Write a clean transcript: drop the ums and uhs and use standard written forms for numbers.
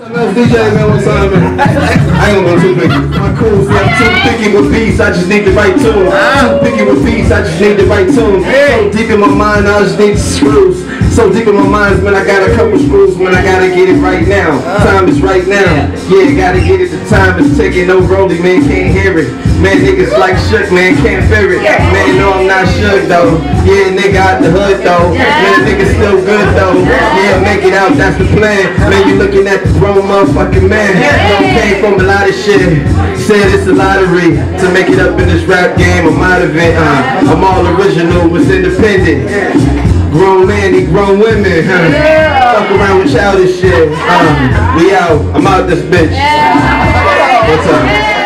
DJ man, one time, man. I ain't gonna go too picky. My cool, see, I'm too picky with beats, I just need the right tune. Too picky with beats, I just need the right tune. So deep in my mind, I just need the screws. So deep in my mind, man, I got a couple screws, man, I gotta get it right now. Time is right now. Yeah, gotta get it, the time is ticking. No rolling, man, can't hear it. Man, niggas like shook, man, can't fear it. Man, no, I'm not shook, though. Yeah, nigga out the hood, though. Man, nigga still good, though. Yeah, make it out, that's the plan. Man, you looking at the grown motherfucking man. Came from a lot of shit. Said it's a lottery to make it up in this rap game. I'm out of it. I'm all original, was independent. Grown man, they grown women. Fuck around with childish shit. We out. I'm out this bitch. What's up?